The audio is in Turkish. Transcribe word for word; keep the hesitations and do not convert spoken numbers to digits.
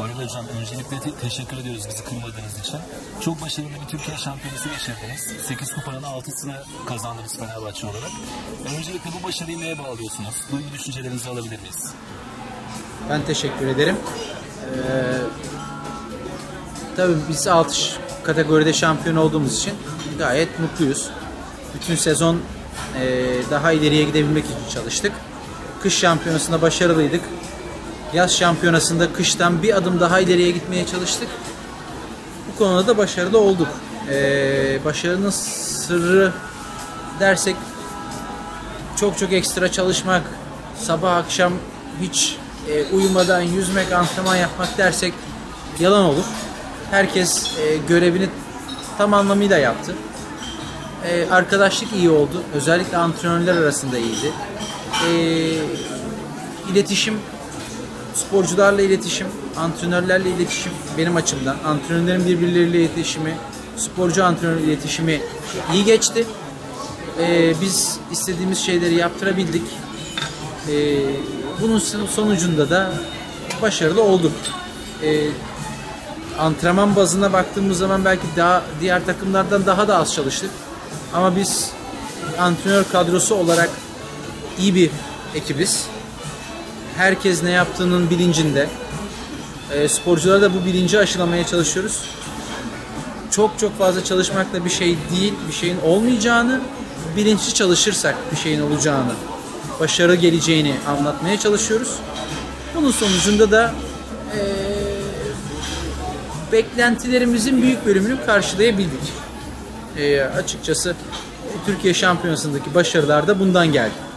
Orhan Hocam, öncelikle te teşekkür ediyoruz bizi kırmadığınız için. Çok başarılı bir Türkiye şampiyonası geçirdiniz. sekiz kupanın altısını kazandınız Fenerbahçe olarak. Öncelikle bu başarıyı neye bağlıyorsunuz? Duygu düşüncelerinizi alabilir miyiz? Ben teşekkür ederim. Ee, tabii biz altı kategoride şampiyon olduğumuz için gayet mutluyuz. Bütün sezon e, daha ileriye gidebilmek için çalıştık. Kış şampiyonasında başarılıydık. Yaz şampiyonasında kıştan bir adım daha ileriye gitmeye çalıştık. Bu konuda da başarılı olduk. Ee, başarının sırrı dersek çok çok ekstra çalışmak, sabah akşam hiç e, uyumadan yüzmek, antrenman yapmak dersek yalan olur. Herkes e, görevini tam anlamıyla yaptı. E, arkadaşlık iyi oldu. Özellikle antrenörler arasında iyiydi. E, iletişim, sporcularla iletişim, antrenörlerle iletişim benim açımdan. Antrenörlerin birbirleriyle iletişimi, sporcu antrenör iletişimi iyi geçti. Ee, biz istediğimiz şeyleri yaptırabildik. Ee, bunun sonucunda da başarılı olduk. Ee, antrenman bazına baktığımız zaman belki daha diğer takımlardan daha da az çalıştık. Ama biz antrenör kadrosu olarak iyi bir ekibiz. Herkes ne yaptığının bilincinde. E, sporculara da bu bilinci aşılamaya çalışıyoruz. Çok çok fazla çalışmakla bir şey değil, bir şeyin olmayacağını, bilinçli çalışırsak bir şeyin olacağını, başarı geleceğini anlatmaya çalışıyoruz. Bunun sonucunda da e, beklentilerimizin büyük bölümünü karşılayabildik. E, açıkçası Türkiye Şampiyonası'ndaki başarılar da bundan geldi.